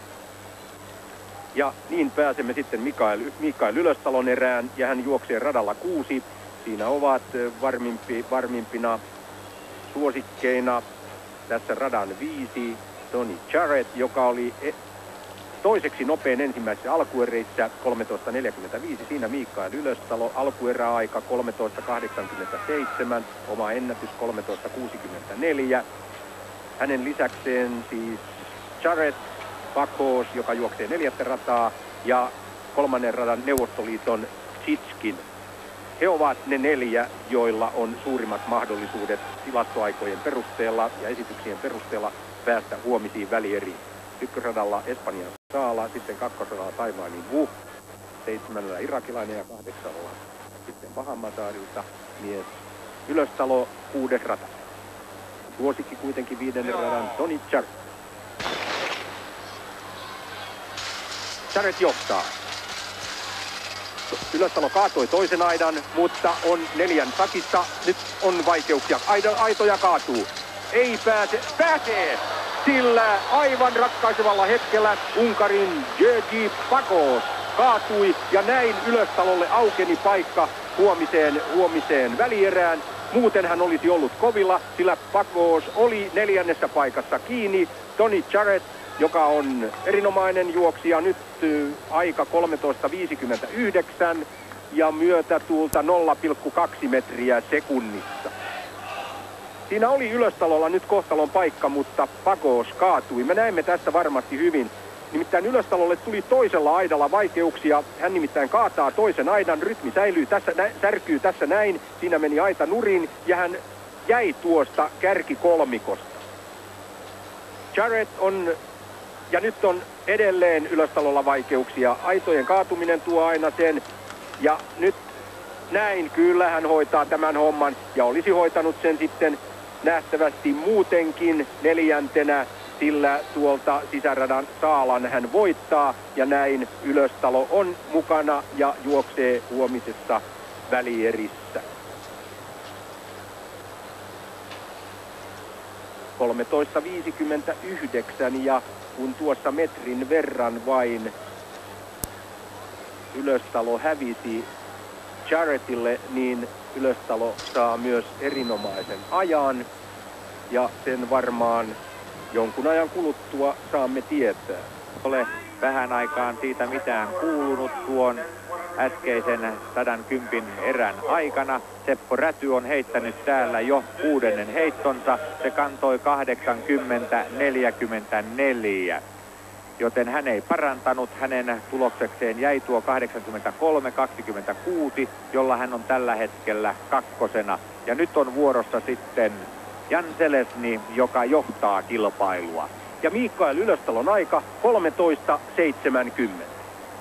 Ja niin pääsemme sitten Mikael, Mikael Ylöstalon erään, ja hän juoksee radalla kuusi. Siinä ovat varmimpi, varmimpina suosikkeina tässä radan viisi Tony Jarrett, joka oli toiseksi nopein ensimmäisessä alkuereissä kolmetoista neljäkymmentäviisi. Siinä Mikael Ylöstalo, alkueräaika kolmetoista kahdeksankymmentäseitsemän, oma ennätys kolmetoista kuusikymmentäneljä. Hänen lisäkseen siis Jarrett, Pakos, joka juoksee neljättä rataa, ja kolmannen radan Neuvostoliiton Chitskin. He ovat ne neljä, joilla on suurimmat mahdollisuudet tilastoaikojen perusteella ja esityksien perusteella päästä huomisiin välieriin. Ykkösradalla Espanjan Saala, sitten kakkosradalla Taiwanin Wu, seitsemännellä irakilainen ja kahdeksalla sitten Bahamataarilta mies Ylöstalo, kuudes rata. Suosikki kuitenkin viidennen radan Tony Jarrett. Jarrett johtaa. Ylöstalo kaatoi toisen aidan, mutta on neljän takissa. Nyt on vaikeuksia. Aito, aitoja kaatuu. Ei pääse. Pääsee! Sillä aivan ratkaisevalla hetkellä Unkarin György Pakos kaatui ja näin Ylöstalolle aukeni paikka huomiseen, huomiseen välierään. Muuten hän olisi ollut kovilla, sillä Pakos oli neljännessä paikassa kiinni. Tony Jarrett, joka on erinomainen juoksija, nyt aika kolmetoista viisikymmentäyhdeksän ja myötätuulta nolla pilkku kaksi metriä sekunnissa. Siinä oli Ylöstalolla nyt kohtalon paikka, mutta Pakos kaatui. Me näemme tästä varmasti hyvin. Nimittäin Ylöstalolle tuli toisella aidalla vaikeuksia. Hän nimittäin kaataa toisen aidan, rytmi säilyy tässä, nä, särkyy tässä näin. Siinä meni aita nurin ja hän jäi tuosta kärkikolmikosta. Jarrett on, ja nyt on edelleen Ylöstalolla vaikeuksia. Aitojen kaatuminen tuo aina sen. Ja nyt näin kyllä hän hoitaa tämän homman ja olisi hoitanut sen sitten nähtävästi muutenkin neljäntenä, sillä tuolta sisäradan Saalan hän voittaa ja näin Ylöstalo on mukana ja juoksee huomisessa välierissä. kolmetoista viisikymmentäyhdeksän ja kun tuossa metrin verran vain Ylöstalo hävisi Jarrettille, niin Ylöstalo saa myös erinomaisen ajan ja sen varmaan jonkun ajan kuluttua saamme tietää. Ole vähän aikaan siitä mitään kuulunut tuon äskeisen sata kymmenen erän aikana. Seppo Räty on heittänyt täällä jo kuudennen heittonsa. Se kantoi kahdeksankymmentä neljäkymmentäneljä. Joten hän ei parantanut. Hänen tuloksekseen jäi tuo kahdeksankymmentäkolme kaksikymmentäkuusi, jolla hän on tällä hetkellä kakkosena. Ja nyt on vuorossa sitten Jan Železný, joka johtaa kilpailua. Ja Mikael Ylöstalon aika kolmetoista seitsemänkymmentä.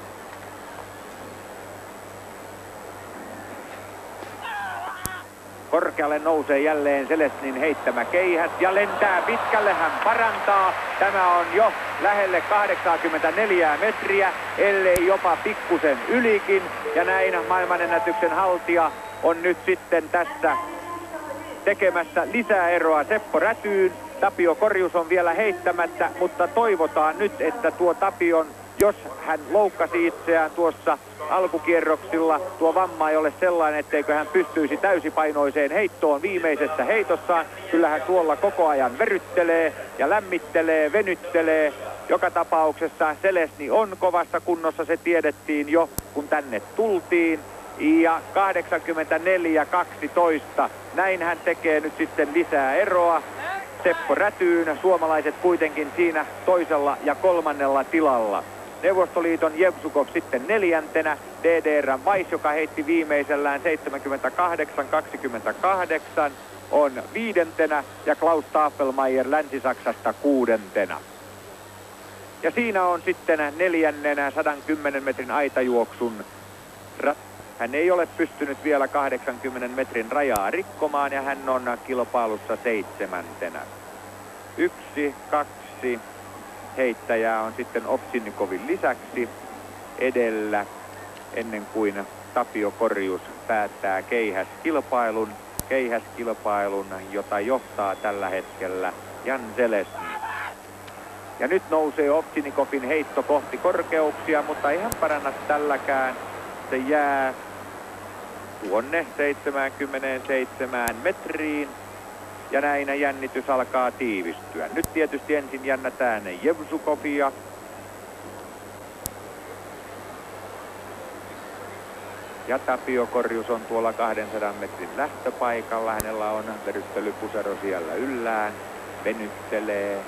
Korkealle nousee jälleen Železnyn heittämä keihäs ja lentää pitkälle, hän parantaa. Tämä on jo lähelle kahdeksankymmentäneljä metriä, ellei jopa pikkusen ylikin. Ja näin maailmanennätyksen haltija on nyt sitten tässä tekemässä lisää eroa Seppo Rätyyn. Tapio Korjus on vielä heittämättä, mutta toivotaan nyt, että tuo Tapion, jos hän loukkasi itseään tuossa alkukierroksilla, tuo vamma ei ole sellainen, etteikö hän pystyisi täysipainoiseen heittoon viimeisessä heitossaan. Kyllä hän tuolla koko ajan veryttelee ja lämmittelee, venyttelee. Joka tapauksessa Železný on kovassa kunnossa, se tiedettiin jo kun tänne tultiin. ja kahdeksankymmentäneljä kaksitoista. Näin hän tekee nyt sitten lisää eroa Seppo Rätyyn. Suomalaiset kuitenkin siinä toisella ja kolmannella tilalla. Neuvostoliiton Jevsukov sitten neljäntenä, D D R:n Weiss, joka heitti viimeisellään seitsemänkymmentäkahdeksan kaksikymmentäkahdeksan, on viidentenä ja Klaus Tafelmeier Länsi-Saksasta kuudentena. Ja siinä on sitten neljännenä sadankymmenen metrin aitajuoksun. Hän ei ole pystynyt vielä kahdeksankymmenen metrin rajaa rikkomaan ja hän on kilpailussa seitsemäntenä. Yksi, kaksi heittäjää on sitten Ovchinnikovin lisäksi edellä ennen kuin Tapio Korjus päättää keihäskilpailun. Keihäskilpailun, jota johtaa tällä hetkellä Jan Zelezny. Ja nyt nousee Ovchinnikovin heitto kohti korkeuksia, mutta ei hän paranna tälläkään. Se jää tuonne seitsemänkymmentäseitsemän metriin. Ja näin jännitys alkaa tiivistyä. Nyt tietysti ensin jännätään Jevsukovia. Ja Tapio Korjus on tuolla kahdensadan metrin lähtöpaikalla. Hänellä on veryttelypusero siellä yllään. Venyttelee.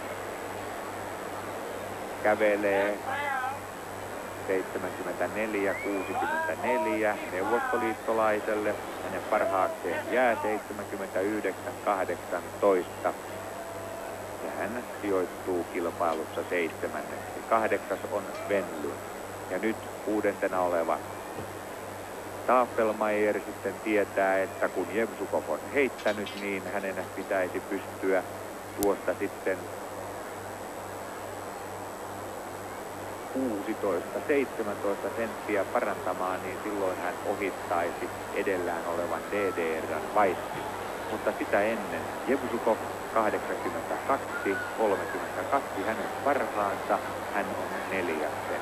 Kävelee. seitsemänkymmentäneljä kuusikymmentäneljä neuvostoliittolaiselle. Hänen parhaakseen jää seitsemänkymmentäyhdeksän kahdeksantoista. Ja hän sijoittuu kilpailussa seitsemänneksi. Kahdeksas on Venly. Ja nyt kuudentena oleva Tafelmeier sitten tietää, että kun Jevsukov on heittänyt, niin hänen pitäisi pystyä tuosta sitten kuusitoista seitsemäntoista senttiä parantamaan, niin silloin hän ohittaisi edellään olevan D D R:n Weissin. Mutta sitä ennen Jevsukov kahdeksankymmentäkaksi kolmekymmentäkaksi hänen parhaansa, hän on neljäntenä.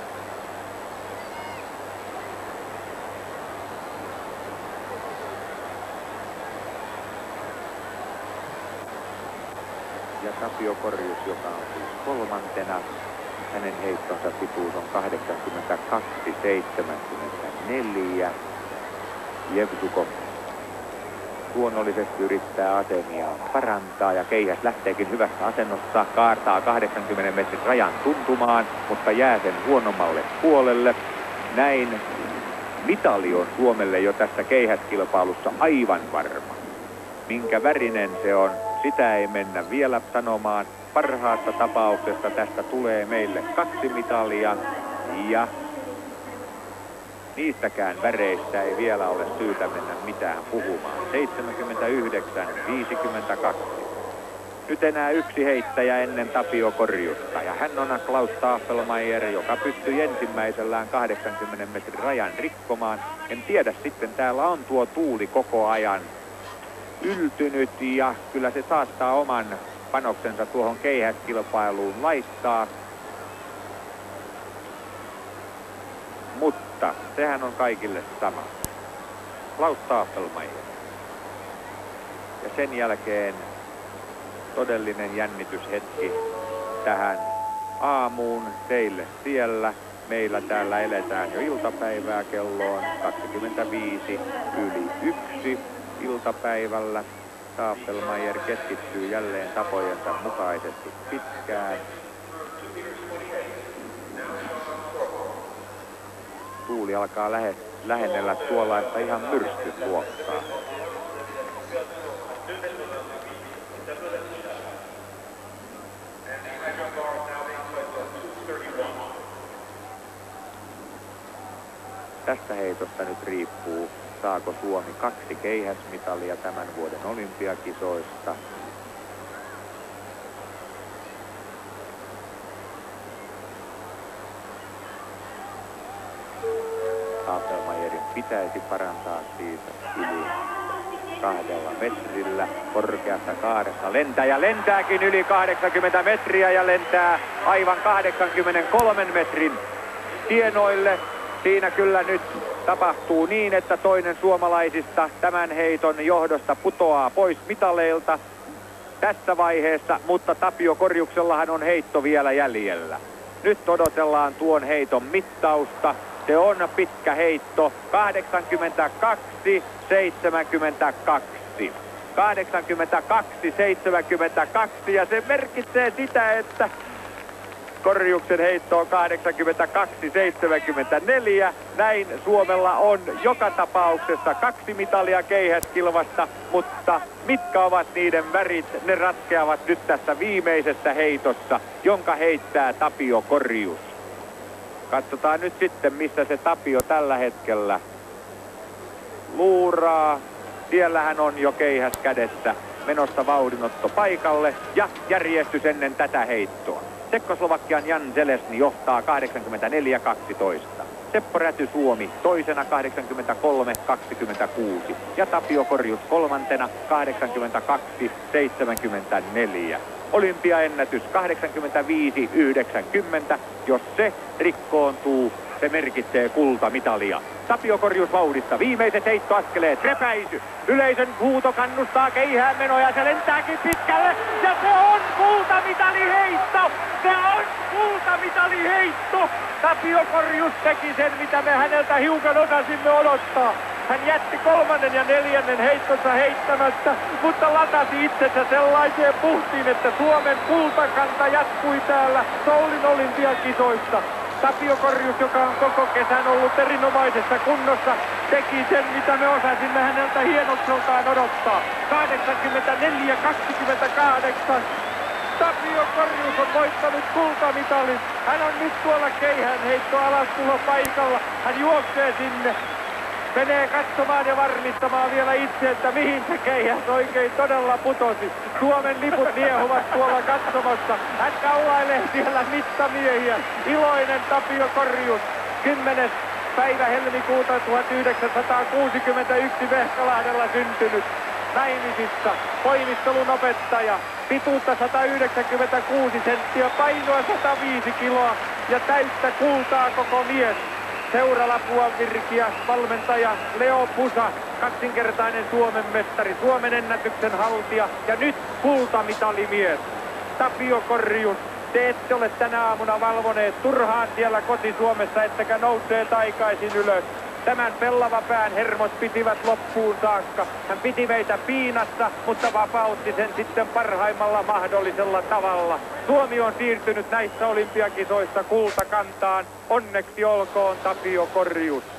Ja Tapio Korjus, joka on siis kolmantena. Hänen heittonsa pituus on kahdeksankymmentäkaksi seitsemänkymmentäneljä. Jevsukov luonnollisesti yrittää asemia parantaa ja keihäs lähteekin hyvässä asennossa. Kaartaa kahdeksankymmenen metrin rajan tuntumaan, mutta jää sen huonommalle puolelle. Näin mitali on Suomelle jo tässä keihäskilpailussa aivan varma. Minkä värinen se on, sitä ei mennä vielä sanomaan. Parhaassa tapauksessa tästä tulee meille kaksi mitalia ja niistäkään väreistä ei vielä ole syytä mennä mitään puhumaan. seitsemänkymmentäyhdeksän viisikymmentäkaksi. Nyt enää yksi heittäjä ennen Tapio Korjusta ja hän on Klaus Tafelmeier, joka pystyi ensimmäisellään kahdeksankymmenen metrin rajan rikkomaan. En tiedä sitten, täällä on tuo tuuli koko ajan yltynyt ja kyllä se saattaa oman panoksensa tuohon keihäskilpailuun laittaa. Mutta sehän on kaikille sama. Klaus Tafelmeier. Ja sen jälkeen todellinen jännityshetki tähän aamuun teille siellä. Meillä täällä eletään jo iltapäivää, kello on kaksikymmentäviisi yli yksi iltapäivällä. Tafelmeier keskittyy jälleen tapojensa mukaisesti pitkään. Tuuli alkaa lähe, lähennellä tuollaista ihan myrskyluokkaa. Tästä heitosta nyt riippuu, saako Suomi kaksi keihäsmitalia tämän vuoden olympiakisoista. Tafelmeierin pitäisi parantaa siitä yli kahdella metrillä. Korkeassa kaaressa lentää ja lentääkin yli kahdeksankymmentä metriä ja lentää aivan kahdeksankymmentäkolme metrin tienoille. Siinä kyllä nyt tapahtuu niin, että toinen suomalaisista tämän heiton johdosta putoaa pois mitaleilta tässä vaiheessa, mutta Tapio Korjuksellahan on heitto vielä jäljellä. Nyt odotellaan tuon heiton mittausta. Se on pitkä heitto. kahdeksankymmentäkaksi seitsemänkymmentäkaksi. kahdeksankymmentäkaksi seitsemänkymmentäkaksi ja se merkitsee sitä, että Korjuksen heitto on kahdeksankymmentäkaksi seitsemänkymmentäneljä. Näin Suomella on joka tapauksessa kaksi mitalia keihäskilvasta, mutta mitkä ovat niiden värit? Ne ratkeavat nyt tässä viimeisessä heitossa, jonka heittää Tapio Korjus. Katsotaan nyt sitten, missä se Tapio tällä hetkellä luuraa. Siellähän on jo keihäs kädessä, menossa vauhdinotto paikalle ja järjestys ennen tätä heittoa. Tsekkoslovakian Jan Zelesny johtaa kahdeksankymmentäneljä kaksitoista. Seppo Räty Suomi toisena kahdeksankymmentäkolme kaksikymmentäkuusi ja Tapio Korjus kolmantena kahdeksankymmentäkaksi seitsemänkymmentäneljä. Olympiaennätys kahdeksankymmentäviisi yhdeksänkymmentä. Jos se rikkoontuu, se merkitsee kultamitalia. Tapio Korjus vauhdissa. Viimeiset heittoaskeleet. Repäisy. Yleisön huuto kannustaa keihään menoja. Se lentääkin pitkälle. Ja se on kultamitaliheitto. Se on kultamitaliheitto. Tapio Korjus teki sen, mitä me häneltä hiukan osasimme odottaa. Hän jätti kolmannen ja neljännen heittonsa heittämättä, mutta latasi itsensä sellaiseen puhtiin, että Suomen kultakanta jatkui täällä Soulin olympiakisoissa. Tapio Korjus, joka on koko kesän ollut erinomaisessa kunnossa, teki sen, mitä me osasimme häneltä hienokseltaan odottaa. kahdeksankymmentäneljä kaksikymmentäkahdeksan. Tapio Korjus on voittanut kultamitalin. Hän on nyt tuolla keihäänheitto alastulo paikalla. Hän juoksee sinne. Menee katsomaan ja varmistamaan vielä itse, että mihin se keihäs oikein todella putosi. Suomen liput liehuvat tuolla katsomassa. Hän kaulailee siellä mittamiehiä. Iloinen Tapio Korjus. kymmenes päivä helmikuuta tuhatyhdeksänsataakuusikymmentäyksi Vehkalahdella syntynyt. Naimisissa. Voimistelun opettaja. Pituutta sata yhdeksänkymmentäkuusi senttiä, painoa sata viisi kiloa ja täyttä kultaa koko mies. Seuralapua virkiä valmentaja Leo Pusa, kaksinkertainen Suomen mestari, Suomen ennätyksen haltija ja nyt kultamitalimies. Tapio Korjus, te ette ole tänä aamuna valvoneet turhaan siellä koti-Suomessa, ettekä nousseet aikaisin ylös. Tämän pellavapään hermot pitivät loppuun saakka. Hän piti meitä piinassa, mutta vapautti sen sitten parhaimmalla mahdollisella tavalla. Suomi on siirtynyt näissä olympiakisoissa kultakantaan. Onneksi olkoon Tapio Korjus.